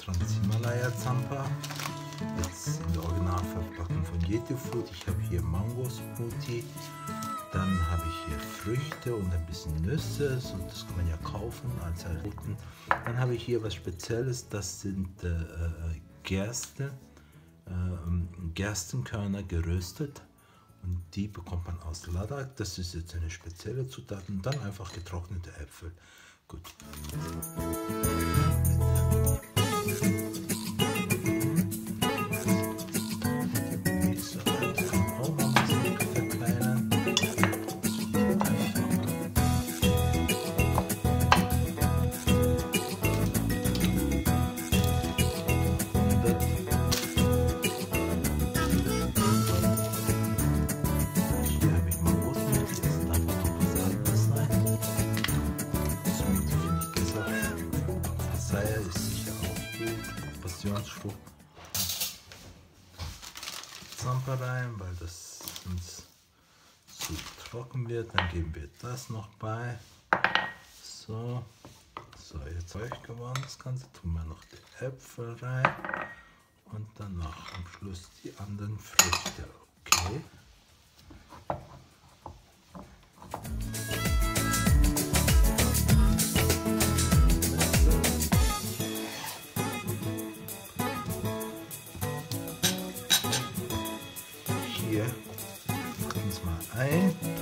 Trans-Himalaya Zampa. Jetzt in der Originalverpackung von Yeti Food. Ich habe hier Mango Smoothie. Dann habe ich hier Früchte und ein bisschen Nüsse. So, das kann man ja kaufen als Erhalten. Dann habe ich hier was Spezielles. Das sind Gerstenkörner geröstet. Und die bekommt man aus Ladakh. Das ist jetzt eine spezielle Zutat. Und dann einfach getrocknete Äpfel. Gut. Ist sicher auch gut. Passionsfrucht. Zampa rein, weil das sonst zu trocken wird. Dann geben wir das noch bei. So, jetzt feucht geworden das Ganze. Tun wir noch die Äpfel rein. Und dann noch am Schluss die anderen Früchte. Okay. Hier packen wir es mal ein.